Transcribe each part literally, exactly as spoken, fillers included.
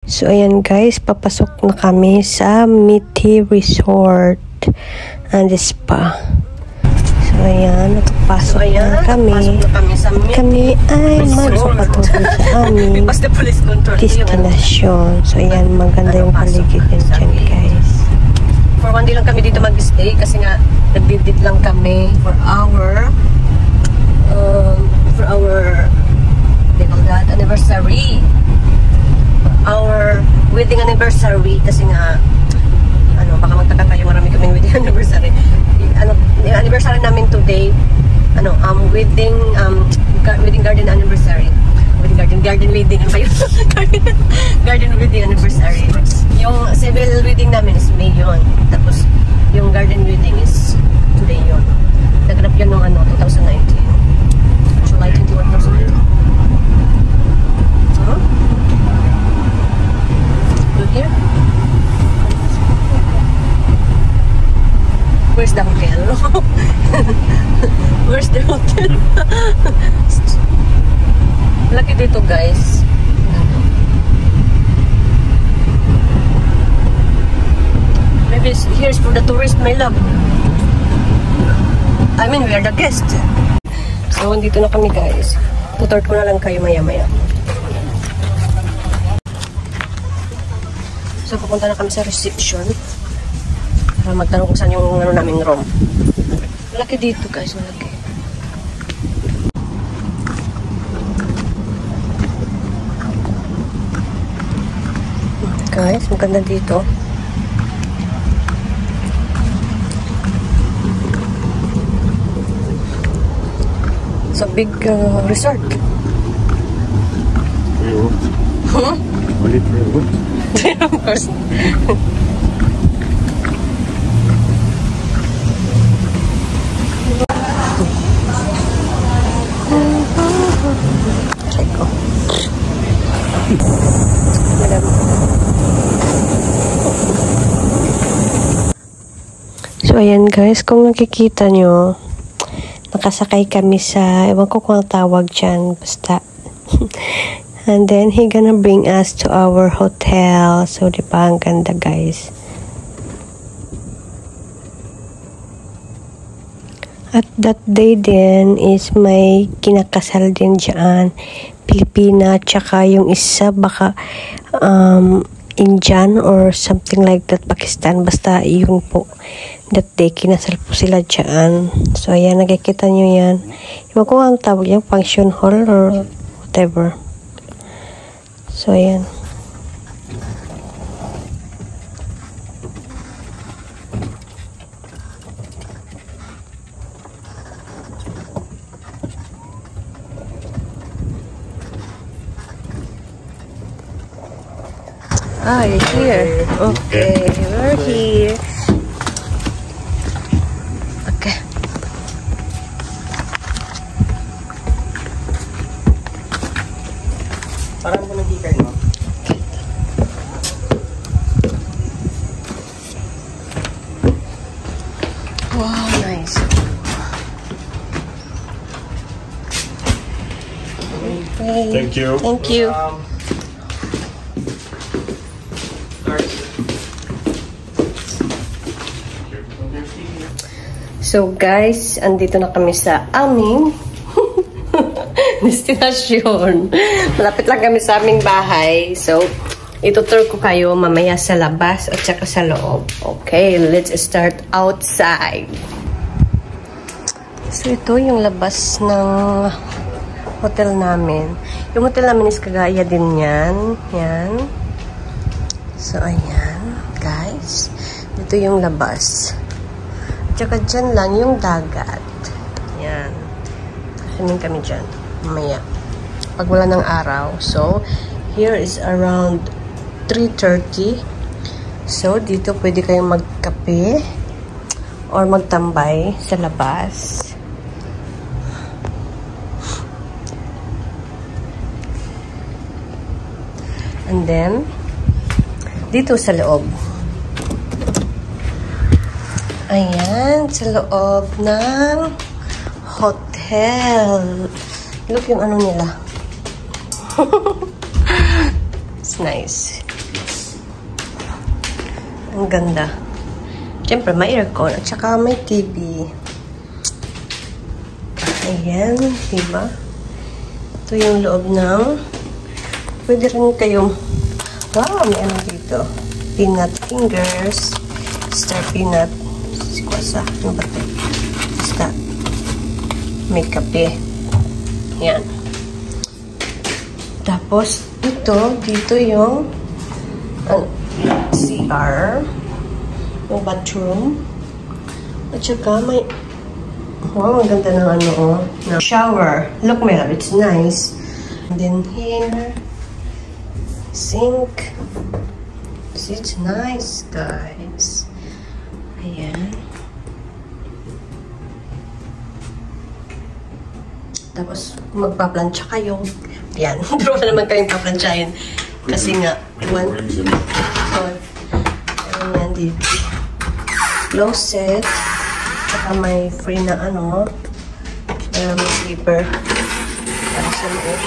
So, ayan guys, papasok na kami sa Miti Resort and Spa. So, ayan, nakapasok so, ayan, na kami. Na kami, sa kami ay magpapatuloy sa aming destinasyon. So, ayan, maganda yung paligid dyan guys. For one day lang kami dito mag-stay kasi nga nag-visit lang kami for our um, for our they call that anniversary. Our wedding anniversary kasi nga ano baka magtaka kayo marami kaming wedding anniversary. Ano anniversary namin today ano um wedding um wedding garden anniversary. Wedding garden garden wedding ano kayo? garden, garden wedding anniversary. Yung civil wedding namin is May yun. Tapos yung garden wedding is today yun. Naganap yun nung ano twenty nineteen. July twenty-one, twenty nineteen. Huh? Here? Where's the hotel? Where's the hotel? Laki dito guys. Maybe here's for the tourist, my love. I mean, we are the guest. So, dito na kami guys. Tutor ko na lang kayo maya-maya. So, pupunta na kami sa reception para magtanong kung saan yung ano namin room. Malaki dito guys, malaki. Guys, maganda dito. It's a big uh, resort. Huh? Of course. Checo. So, ayan guys, kung nakikita nyo, nakasakay kami sa, ewan ko kung ang tawag dyan, basta. And then, he gonna bring us to our hotel. So, di ba, ang ganda, guys. At that day din is may kinakasal din dyan. Pilipina, tsaka yung isa, baka um, Indian or something like that, Pakistan. Basta yung po, that day, kinasal po sila dyan. So, ayan, nakikita nyo yan. Iwan ko ang tawag yan, function hall or whatever. So, ayan. Ah, you're here. Okay, we're here. Okay. Parang mo nag-ikan mo. Wow, nice. Okay. Thank you. Thank you. Um, So guys, andito na kami sa aming destinasyon. Malapit lang kami sa aming bahay. So, itutur ko kayo mamaya sa labas at saka sa loob. Okay, let's start outside. So, ito yung labas ng hotel namin. Yung hotel namin is kagaya din yan. Yan. So, ayan. Guys, dito yung labas. Tsaka dyan lang yung dagat. Yan. Kakainin kami dyan. Mamaya. Pag wala ng araw. So, here is around three thirty. So, dito pwede kayong magkape or magtambay sa labas. And then, dito sa loob. Ayan, sa loob ng hotel. Look yung ano nila. It's nice. Ang ganda. Siyempre, may aircon at saka may T V. Ayan, diba? Ito yung loob ng... Pwede rin kayong... Wow, may ano dito. Peanut fingers. Star peanut. Sikwasa. Ano ba ito? Basta. May kape. Yan. Tapos, ito, dito yung uh, C R. Yung bathroom. At saka may... Wow, ang ganda ng ano, oh. Na shower. Look, my love, it's nice. And then here, sink. See, it's nice, guys. Ayan. Tapos, kung magpaplansya kayo, yan. Pero wala naman kayong paplansyahin. Kasi nga, one, oh, ayan, dito. Closet. Saka may free na ano, um, sleeper para sa loob.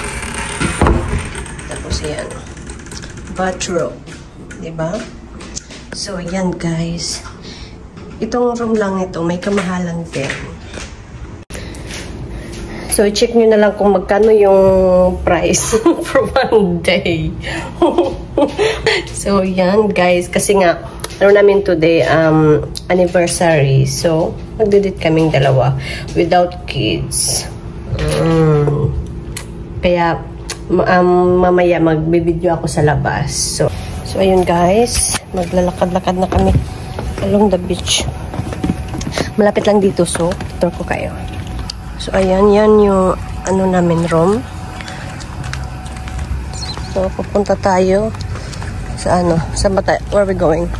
Tapos yan, bathrobe, diba? So yan guys, itong room lang ito may kamahalan din. So i-check nyo na lang kung magkano yung price for one day. So yan guys, kasi nga ano namin today, um, anniversary. So, magdidit kaming dalawa without kids. Mm. Kaya, um, mamaya magbibideo ako sa labas. So, so ayun guys, maglalakad-lakad na kami along the beach. Malapit lang dito, so, tour ko kayo. So, ayan, yan yung ano namin room. So, pupunta tayo sa ano, sa bata, where are we going?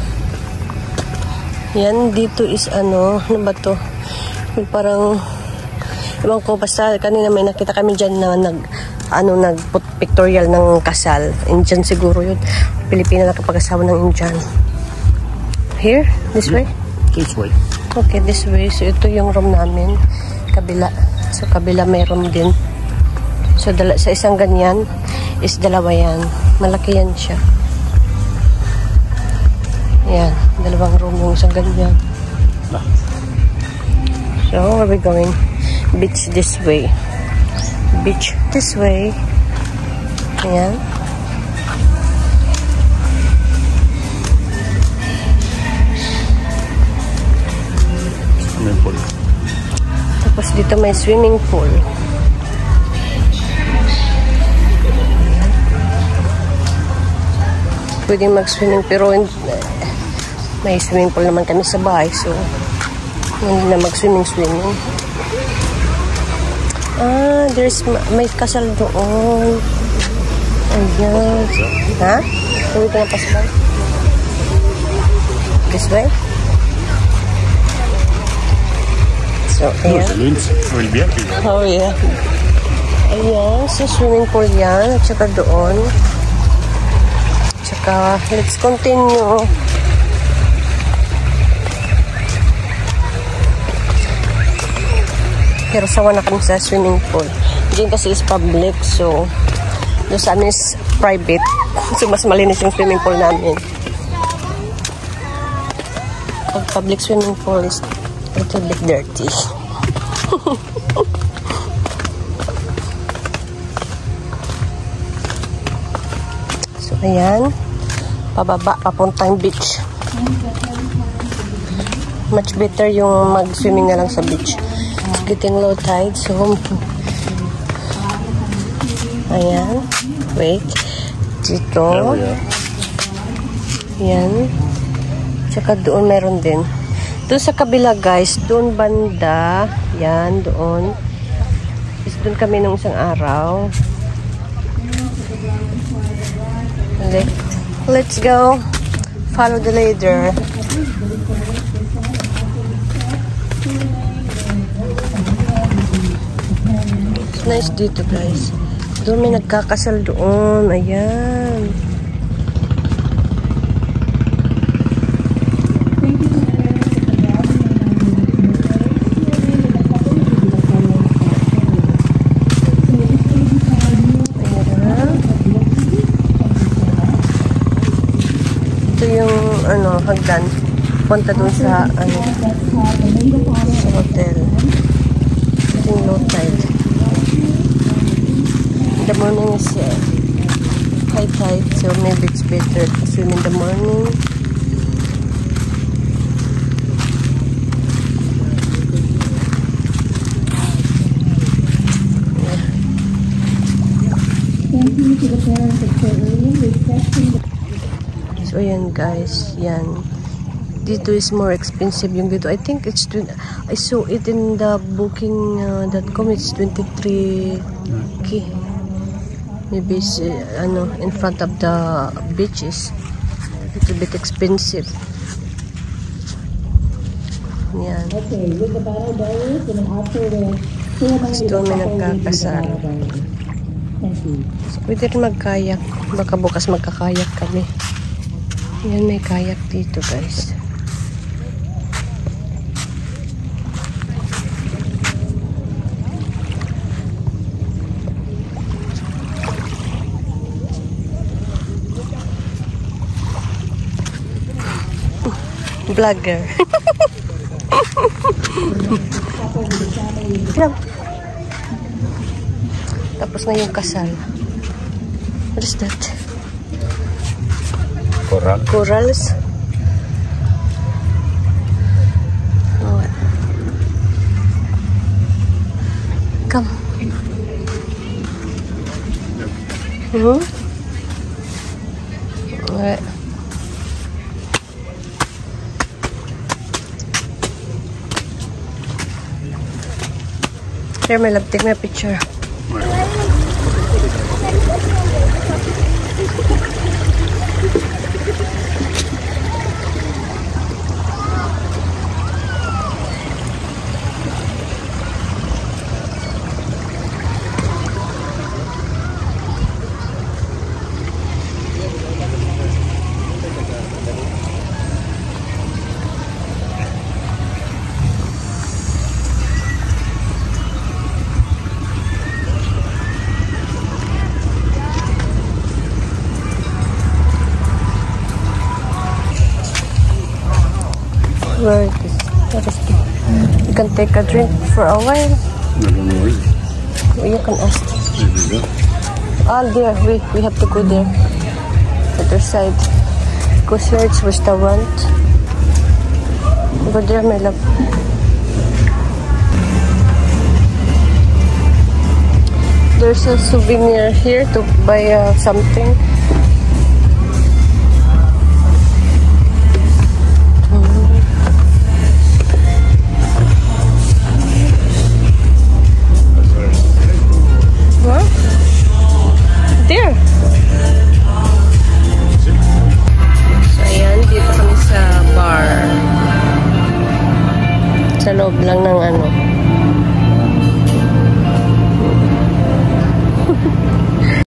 Yan, dito is ano, ano ba to? Yung parang, ibang ko, basta kanina may nakita kami dyan na nag, ano, nag-pictorial ng kasal. Indian siguro yun. Pilipina nakapag-asawa ng Indian. Here? This way? This way. Okay, this way. So, ito yung room namin. Kabila. So, kabila may room din. So, dala, sa isang ganyan is dalawa yan. Malaki yan siya. Yan, dalawang room yung isang ganyan. So, where are we going? Beach this way. Beach this way. Yan. Swimming pool. Tapos dito may swimming pool. Pwede mag-swimming pero may swimming pool naman kami sa bahay, so hindi na mag-swimming-swimming. Ah, there's may kasal doon. Ayan. Ha? Tuwi ko na pasbay. This way? So, ayan. Oh, yeah. Ayan, so swimming pool yan. At saka doon. At saka, let's continue. Pero sawa na kami sa swimming pool. Diyan kasi is public, so doon sa amin is private. So mas malinis yung swimming pool namin. Pag public swimming pool is a little bit dirty. So ayan, pababa, papuntang beach. Much better yung mag-swimming na lang sa beach. It's getting low tide, so ayan, wait, dito, ayan, tsaka doon meron din, doon sa kabila guys, doon banda, yan, doon, is doon kami nung isang araw. Let's go, follow the ladder. Nice dito guys. Doon may nagkakasal doon. Ayan. Ayan. Ito yung ano, hagdan. Punta dun sa ano, sa hotel. Ito yung low tide. The morning is uh, high tide, so maybe it's better to swim in the morning. So ayan guys, yan. Dito is more expensive yung dito. I think it's I saw it in the booking dot com. Uh, it's twenty-three K. Maybe it's uh, ano, in front of the beaches. It's a bit expensive. Yan. Okay, with the battle barriers and after the ceremony, Gusto may nagkakasal. Thank you. So, pwede rin magkayak. Baka bukas magkakayak kami. Yan, may kayak dito guys. Vlogger. Tapos na yung kasal. What is that? Coral. Corals. Oh. Come. Hmm? Alright. Here, my love, take my picture. Where it is? What is it? You can take a drink for a while. I don't know where it is. You can ask. There we go. Ah, there. We, we have to go there. Other side. Because here it's restaurant. Go there, my love. There's a souvenir here to buy uh, something. What? There. So, ayan. Dito kami sa bar. Sa loob lang ng ano.